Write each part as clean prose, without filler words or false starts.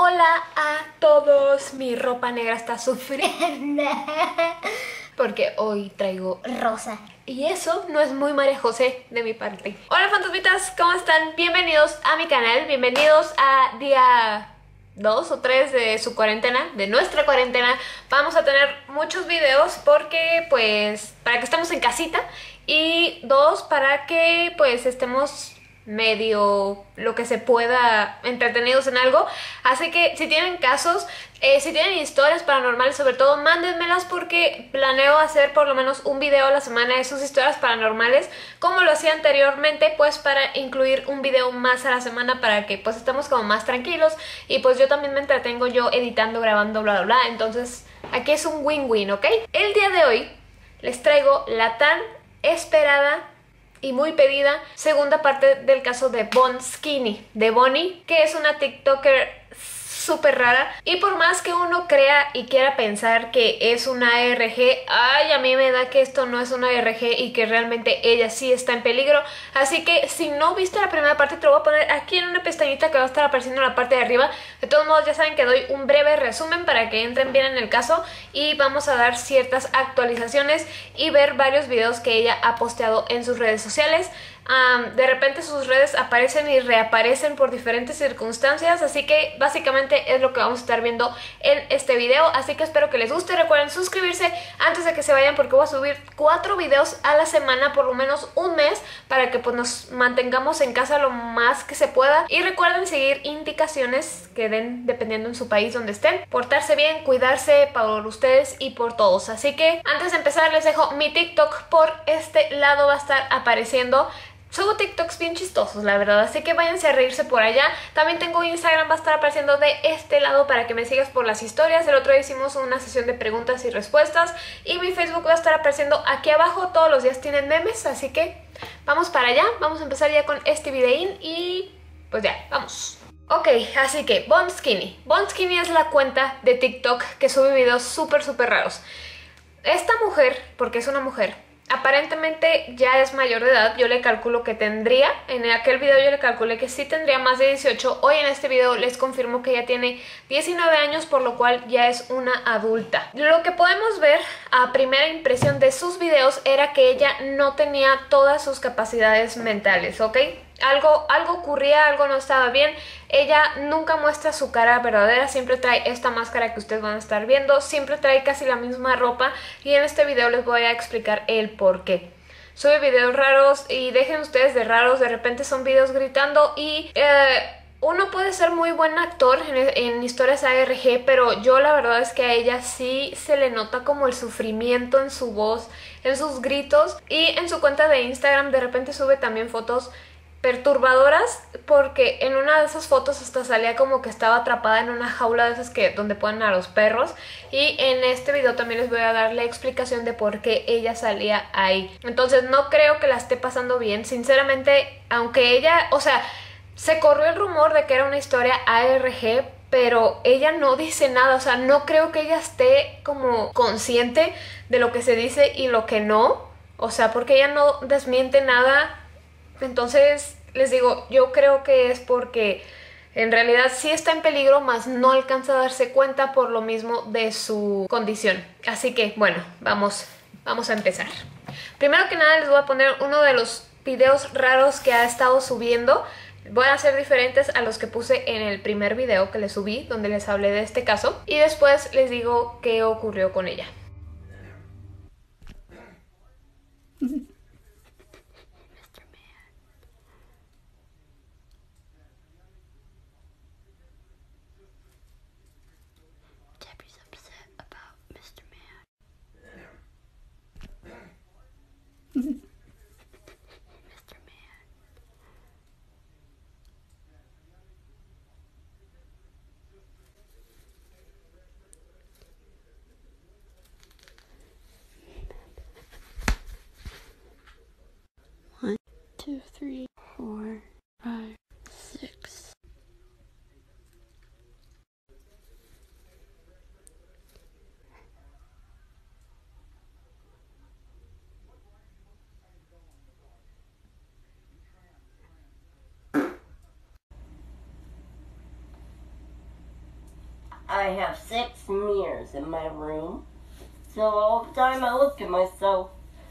Hola a todos, mi ropa negra está sufriendo porque hoy traigo rosa. Y eso no es muy María José de mi parte. Hola fantasmitas, ¿cómo están? Bienvenidos a mi canal, bienvenidos a día 2 o 3 de su cuarentena, de nuestra cuarentena. Vamos a tener muchos videos porque pues para que estemos en casita y dos, para que pues estemos medio lo que se pueda entretenidos en algo. Así que si tienen casos, si tienen historias paranormales sobre todo, mándenmelas porque planeo hacer por lo menos un video a la semana de sus historias paranormales, como lo hacía anteriormente, pues para incluir un video más a la semana para que pues estemos como más tranquilos y pues yo también me entretengo yo editando, grabando, bla bla bla. Entonces aquí es un win-win, ¿ok? El día de hoy les traigo la tan esperada y muy pedida segunda parte del caso de Bonskinny, de Bonnie, que es una TikToker súper rara. Y por más que uno crea y quiera pensar que es una ARG, ay, a mí me da que esto no es una ARG y que realmente ella sí está en peligro. Así que si no viste la primera parte, te lo voy a poner aquí en una pestañita que va a estar apareciendo en la parte de arriba. De todos modos, ya saben que doy un breve resumen para que entren bien en el caso y vamos a dar ciertas actualizaciones y ver varios videos que ella ha posteado en sus redes sociales. De repente sus redes aparecen y reaparecen por diferentes circunstancias, así que básicamente es lo que vamos a estar viendo en este video, así que espero que les guste. Recuerden suscribirse antes de que se vayan porque voy a subir 4 videos a la semana, por lo menos un mes, para que pues nos mantengamos en casa lo más que se pueda. Y recuerden seguir indicaciones que den dependiendo en su país donde estén, portarse bien, cuidarse por ustedes y por todos. Así que antes de empezar les dejo mi TikTok, por este lado va a estar apareciendo. Subo TikToks bien chistosos, la verdad, así que váyanse a reírse por allá. También tengo Instagram, va a estar apareciendo de este lado para que me sigas por las historias. El otro día hicimos una sesión de preguntas y respuestas. Y mi Facebook va a estar apareciendo aquí abajo. Todos los días tienen memes, así que vamos para allá. Vamos a empezar ya con este videín y pues ya, vamos. Ok, así que Bonskinny. Bonskinny es la cuenta de TikTok que sube videos súper raros. Esta mujer, porque es una mujer, aparentemente ya es mayor de edad. Yo le calculo que tendría, en aquel video yo le calculé que sí tendría más de 18. Hoy en este video les confirmo que ella tiene 19 años, por lo cual ya es una adulta. Lo que podemos ver a primera impresión de sus videos era que ella no tenía todas sus capacidades mentales, ¿ok? Algo ocurría, algo no estaba bien. Ella nunca muestra su cara verdadera, siempre trae esta máscara que ustedes van a estar viendo, siempre trae casi la misma ropa y en este video les voy a explicar el por qué. Sube videos raros y dejen ustedes de raros, de repente son videos gritando y uno puede ser muy buen actor en historias ARG, pero yo la verdad es que a ella sí se le nota como el sufrimiento en su voz, en sus gritos, y en su cuenta de Instagram de repente sube también fotos perturbadoras, porque en una de esas fotos hasta salía como que estaba atrapada en una jaula de esas que donde ponen a los perros, y en este video también les voy a dar la explicación de por qué ella salía ahí. Entonces no creo que la esté pasando bien, sinceramente, aunque ella, o sea, se corrió el rumor de que era una historia ARG, pero ella no dice nada, o sea, no creo que ella esté como consciente de lo que se dice y lo que no, o sea, porque ella no desmiente nada. Entonces, les digo, yo creo que es porque en realidad sí está en peligro, mas no alcanza a darse cuenta por lo mismo de su condición. Así que, bueno, vamos a empezar. Primero que nada les voy a poner uno de los videos raros que ha estado subiendo. Voy a hacer diferentes a los que puse en el primer video que les subí, donde les hablé de este caso. Y después les digo qué ocurrió con ella. Debbie's upset about Mr. Man. Mr. Man. I have 6 mirrors in my room, so all the time I look at myself.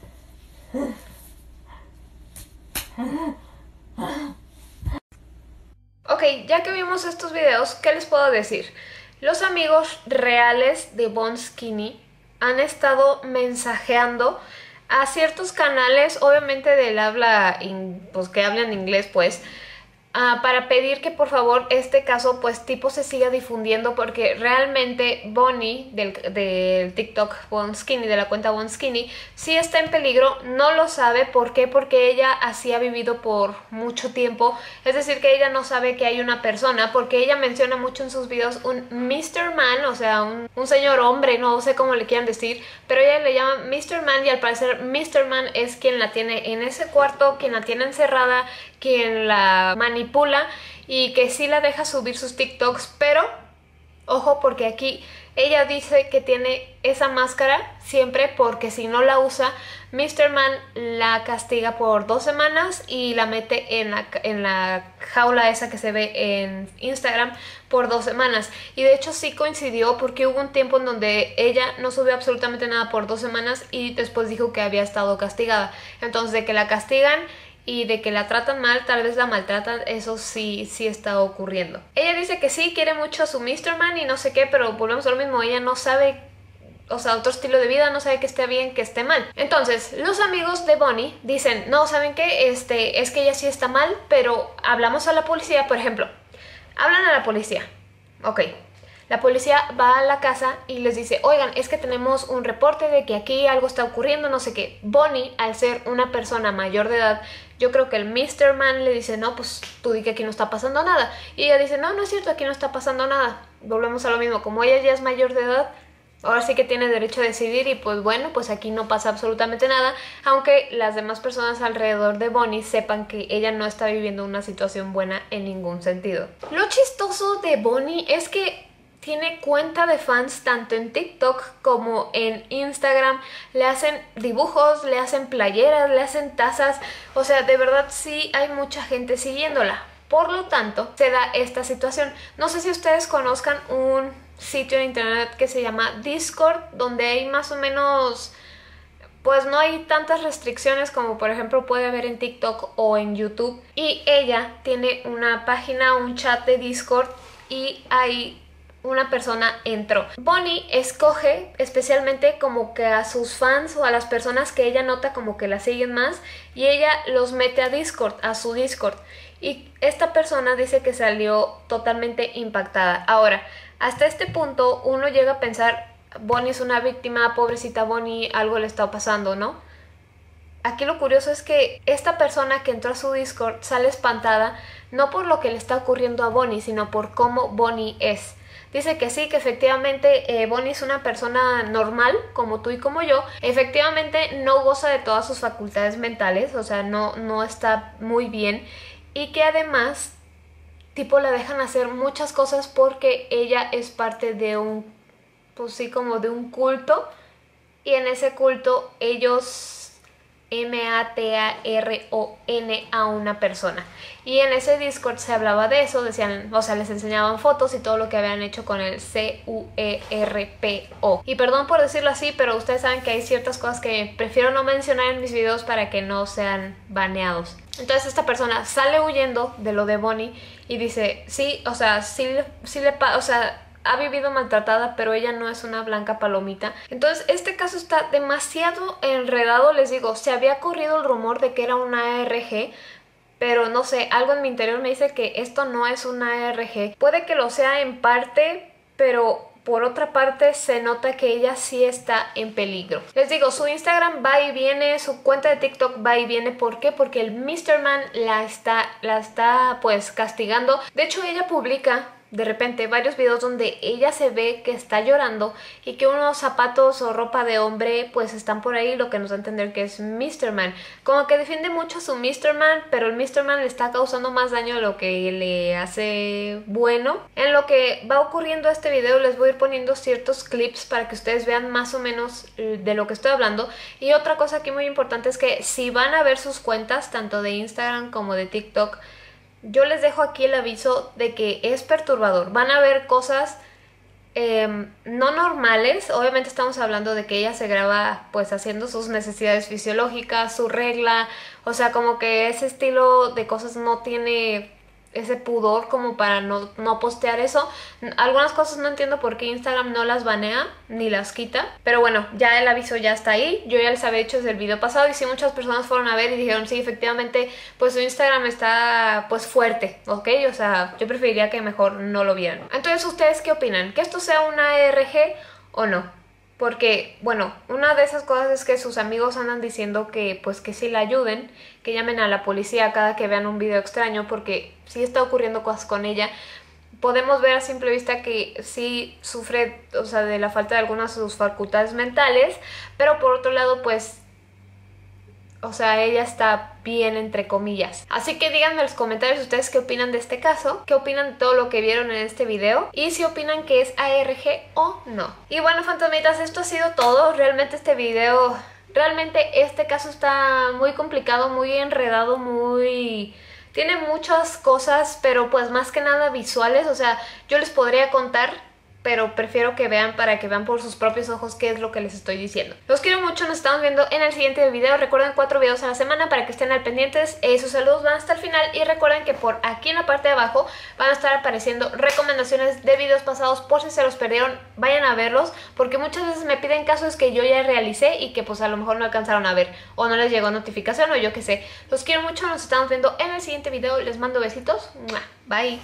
Ok, ya que vimos estos videos, ¿qué les puedo decir? Los amigos reales de Bon Skinny han estado mensajeando a ciertos canales, obviamente del habla, pues que hablan inglés, pues, para pedir que por favor este caso pues tipo se siga difundiendo, porque realmente Bonnie del TikTok Bon Skinny, de la cuenta Bon Skinny, sí está en peligro. No lo sabe. ¿Por qué? Porque ella así ha vivido por mucho tiempo, es decir, que ella no sabe que hay una persona, porque ella menciona mucho en sus videos un Mr. Man, o sea, un señor hombre, no sé cómo le quieran decir, pero ella le llama Mr. Man, y al parecer Mr. Man es quien la tiene en ese cuarto, quien la tiene encerrada, quien la manipula, y que sí la deja subir sus TikToks. Pero ojo, porque aquí ella dice que tiene esa máscara siempre, porque si no la usa, Mr. Man la castiga por 2 semanas y la mete en la jaula esa que se ve en Instagram por 2 semanas. Y de hecho sí coincidió, porque hubo un tiempo en donde ella no subió absolutamente nada por 2 semanas y después dijo que había estado castigada. Entonces, de que la castigan y de que la tratan mal, tal vez la maltratan, eso sí está ocurriendo. Ella dice que sí, quiere mucho a su Mr. Man y no sé qué, pero volvemos a lo mismo, ella no sabe, o sea, otro estilo de vida, no sabe que esté bien, que esté mal. Entonces, los amigos de Bonnie dicen, no, ¿saben qué? Es que ella sí está mal, pero hablamos a la policía, por ejemplo. Hablan a la policía. Ok. La policía va a la casa y les dice, oigan, es que tenemos un reporte de que aquí algo está ocurriendo, no sé qué. Bonnie, al ser una persona mayor de edad, yo creo que el Mr. Man le dice, no, pues tú di que aquí no está pasando nada. Y ella dice, no, no es cierto, aquí no está pasando nada. Volvemos a lo mismo, como ella ya es mayor de edad, ahora sí que tiene derecho a decidir, y pues bueno, pues aquí no pasa absolutamente nada, aunque las demás personas alrededor de Bonnie sepan que ella no está viviendo una situación buena en ningún sentido. Lo chistoso de Bonnie es que tiene cuenta de fans tanto en TikTok como en Instagram. Le hacen dibujos, le hacen playeras, le hacen tazas. O sea, de verdad sí hay mucha gente siguiéndola. Por lo tanto, se da esta situación. No sé si ustedes conozcan un sitio en internet que se llama Discord, donde hay más o menos, pues no hay tantas restricciones como por ejemplo puede haber en TikTok o en YouTube. Y ella tiene una página, un chat de Discord, y ahí una persona entró. Bonnie escoge especialmente como que a sus fans o a las personas que ella nota como que la siguen más, y ella los mete a Discord, a su Discord. Y esta persona dice que salió totalmente impactada. Ahora, hasta este punto uno llega a pensar, Bonnie es una víctima, pobrecita Bonnie, algo le está pasando, ¿no? Aquí lo curioso es que esta persona que entró a su Discord sale espantada, no por lo que le está ocurriendo a Bonnie, sino por cómo Bonnie es. Dice que sí, que efectivamente Bonnie es una persona normal, como tú y como yo. Efectivamente no goza de todas sus facultades mentales, o sea, no está muy bien. Y que además, tipo, la dejan hacer muchas cosas porque ella es parte de un, pues sí, como de un culto. Y en ese culto ellos mataron a una persona. Y en ese Discord se hablaba de eso, decían, o sea, les enseñaban fotos y todo lo que habían hecho con el CUERPO. Y perdón por decirlo así, pero ustedes saben que hay ciertas cosas que prefiero no mencionar en mis videos para que no sean baneados. Entonces esta persona sale huyendo de lo de Bonnie y dice, sí, o sea, o sea, ha vivido maltratada, pero ella no es una blanca palomita. Entonces este caso está demasiado enredado. Les digo, se había corrido el rumor de que era una ARG, pero no sé, algo en mi interior me dice que esto no es una ARG. Puede que lo sea en parte, pero por otra parte se nota que ella sí está en peligro. Les digo, su Instagram va y viene, su cuenta de TikTok va y viene. ¿Por qué? Porque el Mr. Man la está pues castigando. De hecho, ella publica de repente varios videos donde ella se ve que está llorando y que unos zapatos o ropa de hombre pues están por ahí, lo que nos da a entender que es Mr. Man. Como que defiende mucho a su Mr. Man, pero el Mr. Man le está causando más daño de lo que le hace bueno. En lo que va ocurriendo este video les voy a ir poniendo ciertos clips para que ustedes vean más o menos de lo que estoy hablando. Y otra cosa aquí muy importante es que si van a ver sus cuentas tanto de Instagram como de TikTok, yo les dejo aquí el aviso de que es perturbador. Van a ver cosas no normales. Obviamente estamos hablando de que ella se graba pues haciendo sus necesidades fisiológicas, su regla, o sea, como que ese estilo de cosas no tiene ese pudor como para no postear eso. Algunas cosas no entiendo por qué Instagram no las banea ni las quita, pero bueno, ya el aviso ya está ahí. Yo ya les había hecho desde el video pasado y sí, muchas personas fueron a ver y dijeron sí, efectivamente pues su Instagram está pues fuerte, ¿ok? O sea, yo preferiría que mejor no lo vieran. Entonces, ¿ustedes qué opinan? ¿Que esto sea una ARG o no? Porque, bueno, una de esas cosas es que sus amigos andan diciendo que, pues, que sí la ayuden, que llamen a la policía cada que vean un video extraño, porque sí está ocurriendo cosas con ella. Podemos ver a simple vista que sí sufre, o sea, de la falta de algunas de sus facultades mentales, pero por otro lado, pues, o sea, ella está bien, entre comillas. Así que díganme en los comentarios ustedes qué opinan de este caso, qué opinan de todo lo que vieron en este video y si opinan que es ARG o no. Y bueno, fantasmitas, esto ha sido todo. Realmente este caso está muy complicado, muy enredado, tiene muchas cosas, pero pues más que nada visuales. O sea, yo les podría contar, pero prefiero que vean para que vean por sus propios ojos qué es lo que les estoy diciendo. Los quiero mucho, nos estamos viendo en el siguiente video. Recuerden 4 videos a la semana para que estén al pendientes. Sus saludos van hasta el final y recuerden que por aquí en la parte de abajo van a estar apareciendo recomendaciones de videos pasados por si se los perdieron. Vayan a verlos porque muchas veces me piden casos que yo ya realicé y que pues a lo mejor no alcanzaron a ver o no les llegó notificación o yo qué sé. Los quiero mucho, nos estamos viendo en el siguiente video. Les mando besitos. Bye.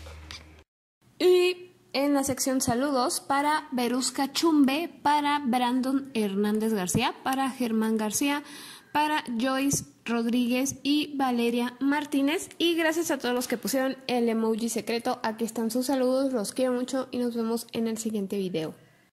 Y en la sección saludos para Berusca Chumbe, para Brandon Hernández García, para Germán García, para Joyce Rodríguez y Valeria Martínez. Y gracias a todos los que pusieron el emoji secreto. Aquí están sus saludos, los quiero mucho y nos vemos en el siguiente video.